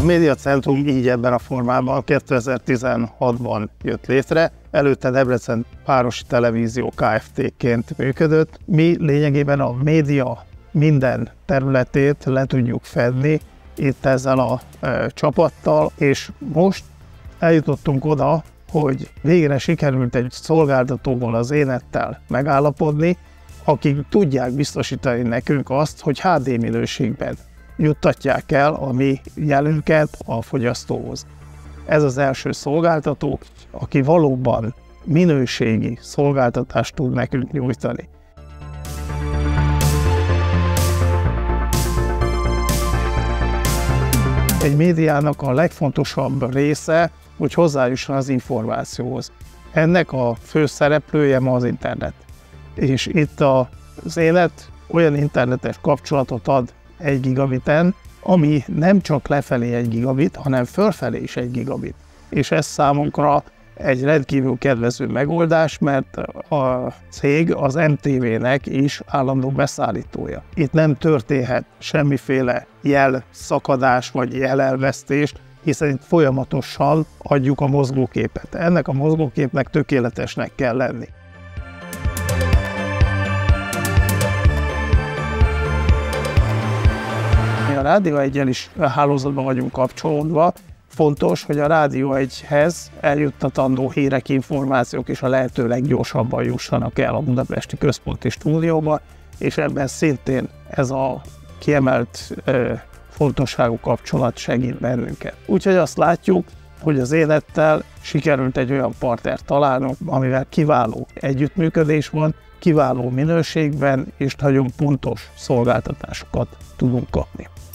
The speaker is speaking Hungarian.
Médiacentrum így ebben a formában 2016-ban jött létre, előtte Debrecen Városi Televízió Kft-ként működött. Mi lényegében a média minden területét le tudjuk fedni itt ezzel a csapattal, és most eljutottunk oda, hogy végre sikerült egy szolgáltatóval, az Énettel megállapodni, akik tudják biztosítani nekünk azt, hogy HD minőségben juttatják el a mi jelünket a fogyasztóhoz. Ez az első szolgáltató, aki valóban minőségi szolgáltatást tud nekünk nyújtani. Egy médiának a legfontosabb része, hogy hozzájusson az információhoz. Ennek a fő szereplője ma az internet. És itt az Énet olyan internetes kapcsolatot ad 1 gigabiten, ami nem csak lefelé 1 gigabit, hanem fölfelé is 1 gigabit. És ez számunkra egy rendkívül kedvező megoldás, mert a cég az MTV-nek is állandó beszállítója. Itt nem történhet semmiféle jelszakadás vagy jelelvesztés, hiszen itt folyamatosan adjuk a mozgóképet. Ennek a mozgóképnek tökéletesnek kell lenni. Mi a Rádió 1-jel is hálózatban vagyunk kapcsolódva. Fontos, hogy a Rádió 1-hez eljuttatandó hírek, információk is a lehető leggyorsabban jussanak el a budapesti központi stúdióba, és ebben szintén ez a kiemelt fontosságú kapcsolat segít bennünket. Úgyhogy azt látjuk, hogy az Énettel sikerült egy olyan partnert találnunk, amivel kiváló együttműködés van, kiváló minőségben és nagyon pontos szolgáltatásokat tudunk kapni.